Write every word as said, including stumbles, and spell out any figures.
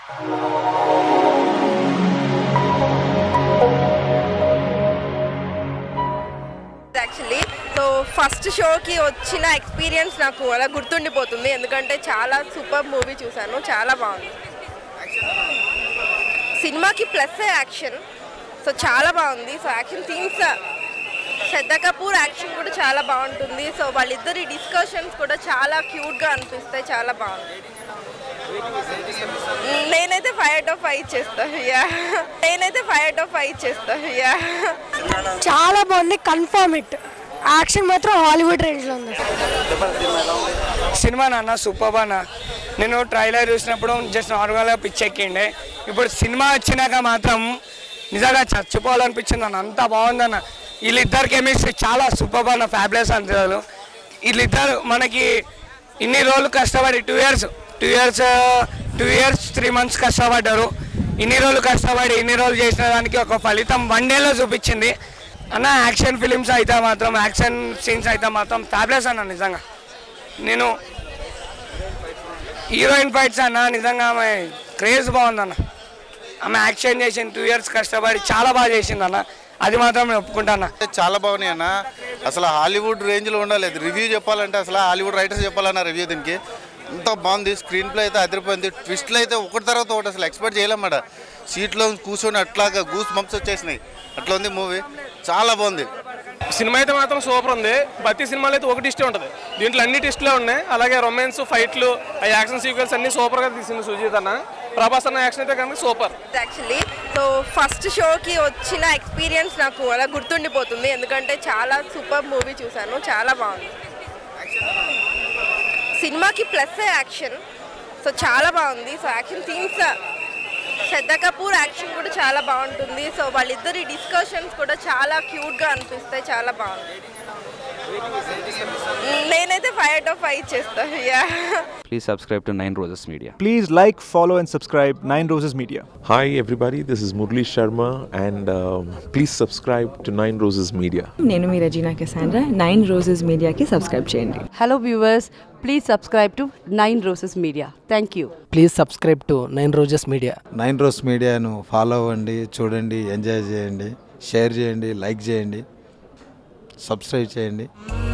Actually so first షోకి వచ్చిన experience నాకు అలా గుర్తుండిపోతుంది, ఎందుకంటే చాలా సూపర్ మూవీ చూశాను, చాలా బాగుంది. సినిమాకి ప్లస్ యాక్షన్, సో చాలా బాగుంది. So action scenes, Shraddha Kapoor action కూడా చాలా బాగుంటుంది. సో వాళ్ళిద్దరి డిస్కషన్స్ కూడా చాలా క్యూట్గా అనిపిస్తాయి, చాలా బాగుంది. నేనైతే ఫైవ్ అవుట్ ఆఫ్ ఫైవ్ ఇచ్చేస్తాను. యా నేనైతే ఫైవ్ అవుట్ ఆఫ్ ఫైవ్ ఇచ్చేస్తాను. యా చాలా బాగుంది, కన్ఫర్మ్ ఇట్. యాక్షన్ మాత్రం హాలీవుడ్ రేంజ్లో ఉంది. సినిమా నాన్న సూపర్ అన్న. నేను ట్రైలర్ చూసినప్పుడు జస్ట్ నార్మల్గా పిచ్చెక్కిండే, ఇప్పుడు సినిమా వచ్చినాక మాత్రం నిజంగా చచ్చిపోవాలనిపించింది అన్న, అంత బాగుందన్న. వీళ్ళిద్దరు కెమిస్ట్రీ చాలా సూపర్ అన్న, ఫ్యాబ్లెస్ అంటారు. వీళ్ళిద్దరు మనకి ఇన్ని రోజులు కష్టపడి two years two years two years three months కష్టపడ్డారు. ఇన్ని రోజులు కష్టపడి ఇన్ని రోజులు చేసిన దానికి ఒక ఫలితం వన్ డేలో చూపించింది అన్న. యాక్షన్ ఫిలిమ్స్ అయితే మాత్రం, యాక్షన్ సీన్స్ అయితే మాత్రం ఫ్యాబ్లెస్ అన్న. నిజంగా నేను హీరోయిన్ ఫైట్స్ అన్న, నిజంగా ఆమె క్రేజ్ బాగుందన్న. ఆమె యాక్షన్ చేసింది, టూ ఇయర్స్ కష్టపడి చాలా బాగా చేసింది అన్న, అది మాత్రం నేను ఒప్పుకుంటాను. చాలా బాగున్నాయి అన్న, అసలు హాలీవుడ్ రేంజ్లో ఉండలేదు. రివ్యూ చెప్పాలంటే అసలు హాలీవుడ్ రైటర్స్ చెప్పాలన్న రివ్యూ దీనికి. అంత బాగుంది, స్క్రీన్ ప్లే అయితే అదిరిపోయింది. ట్విస్ట్లు అయితే ఒకటి తర్వాత ఒకటి అసలు ఎక్స్పెక్ట్ చేయలేమాట. సీట్లో కూర్చొని అట్లాగా గూస్ బంప్స్ వచ్చేసినాయి, అట్లా ఉంది మూవీ, చాలా బాగుంది. సినిమా అయితే మాత్రం సూపర్ ఉంది. ప్రతి సినిమాలో అయితే ఒక ట్విస్టే ఉంటుంది, దీంట్లో అన్ని ట్విస్ట్లే ఉన్నాయి. అలాగే రొమాన్స్, ఫైట్లు, ఆ యాక్షన్ సీక్వెన్స్ అన్ని సూపర్గా తీసింది సుజీత్ అన్న. ప్రభాస్ అన్న యాక్షన్ అయితే కనుక సూపర్. యాక్చువల్లీ సో ఫస్ట్ షోకి వచ్చిన ఎక్స్పీరియన్స్ నాకు అలా గుర్తుండిపోతుంది, ఎందుకంటే చాలా సూపర్ మూవీ చూశాను, చాలా బాగుంది. సినిమాకి ప్లస్ యాక్షన్, సో చాలా బాగుంది. So action scenes, Shraddha Kapoor action కూడా చాలా బాగుంటుంది. సో వాళ్ళిద్దరి డిస్కషన్స్ కూడా చాలా క్యూట్గా అనిపిస్తాయి, చాలా బాగుంది. నేనైతే ఫైవ్ అవుట్ ఆఫ్ ఫైవ్ ఇచ్చేస్తాను. Yeah Please subscribe to Nine Roses Media. Please like, follow and subscribe Nine Roses Media. Hi everybody, this is Murli Sharma and um, please subscribe to Nine Roses Media. నేను మీ Regina Cassandra, Nine Roses మీడియాకి subscribe చేయండి. Hello viewers, please subscribe to Nine Roses Media. Thank you. Please subscribe to Nine Roses Media. Nine Rose మీడియాను follow అవ్వండి, చూడండి, enjoy చేయండి, share చేయండి, like చేయండి, సబ్స్క్రైబ్ చేయండి.